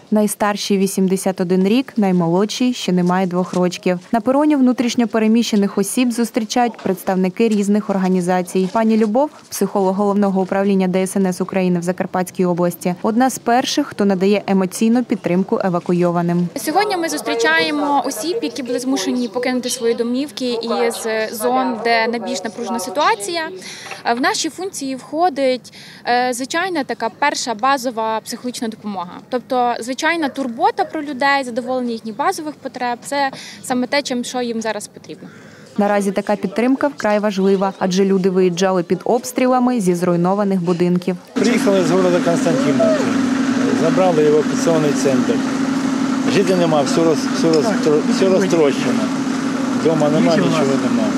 Найстарший – 81 рік, наймолодший – ще не має 2 років. На пероні внутрішньо переміщених осіб зустрічають представники різних організацій. Пані Любов, психолог Головного управління ДСНС України в Закарпатській області, одна з перших, хто надає емоційну підтримку евакуйованим. Сьогодні ми зустрічаємо осіб, які були змушені покинути свої домівки із зон, де найбільш напружена ситуація. В наші функції входить звичайна така перша базова психологічна допомога. Тобто звичайна турбота про людей, задоволення їхніх базових потреб – це саме те, що їм зараз потрібно. Наразі така підтримка вкрай важлива, адже люди виїжджали під обстрілами зі зруйнованих будинків. Приїхали з міста Константинівки, забрали евакуаційний центр. Жити нема, все розтрощено. Дома нема, нічого нема.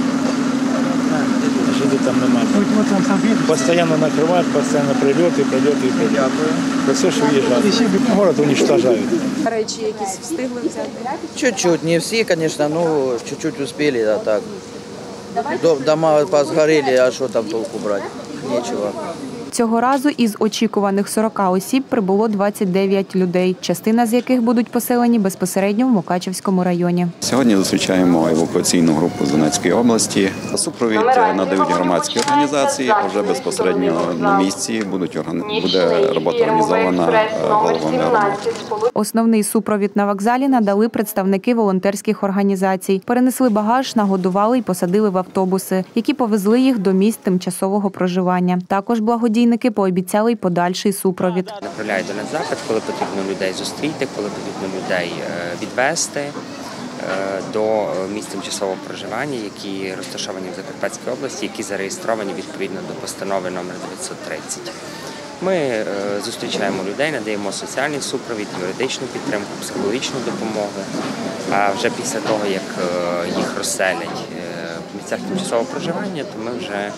Жити там немає. Постійно накривають, постійно прильоти. Про все, що виїжджає. Город уничтожають. Речі якісь встигли взяти? Чуть-чуть, не всі, звісно, ну чуть-чуть успіли, а так. Дома позгоріли, а що там толку брати? Нічого. Цього разу із очікуваних 40 осіб прибуло 29 людей, частина з яких будуть поселені безпосередньо в Мукачівському районі. Сьогодні зустрічаємо евакуаційну групу з Донецької області. Супровід надають громадські організації, а вже безпосередньо на місці буде робота організована головами громади. Основний супровід на вокзалі надали представники волонтерських організацій. Перенесли багаж, нагодували і посадили в автобуси, які повезли їх до місць тимчасового проживання. Також благодійники пообіцяли й подальший супровід. Направляють до нас запит, коли потрібно людей зустріти, коли потрібно людей відвезти до місць тимчасового проживання, які розташовані в Закарпатській області, які зареєстровані відповідно до постанови номер 930. Ми зустрічаємо людей, надаємо соціальний супровід, юридичну підтримку, психологічну допомогу. А вже після того, як їх розселять в місцях тимчасового проживання, то ми вже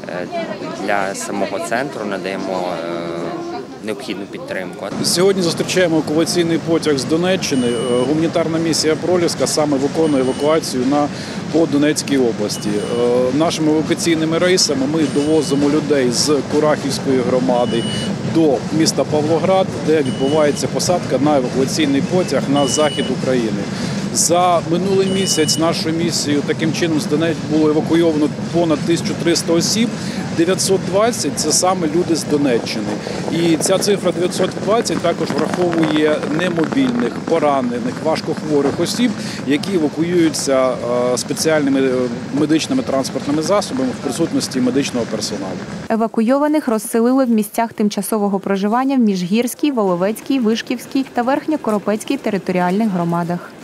для самого центру надаємо необхідну підтримку. Сьогодні зустрічаємо евакуаційний потяг з Донеччини. Гуманітарна місія «Проліска» саме виконує евакуацію по Донецькій області. Нашими евакуаційними рейсами ми довозимо людей з Курахівської громади до міста Павлоград, де відбувається посадка на евакуаційний потяг на захід України. За минулий місяць нашою місією таким чином з Донецька було евакуйовано понад 1300 осіб. 920 – це саме люди з Донеччини. І ця цифра 920 також враховує немобільних, поранених, важкохворих осіб, які евакуюються спеціальними медичними транспортними засобами в присутності медичного персоналу. Евакуйованих розселили в місцях тимчасового проживання в Міжгірській, Воловецькій, Вишківській та Верхньокоропецькій територіальних громадах.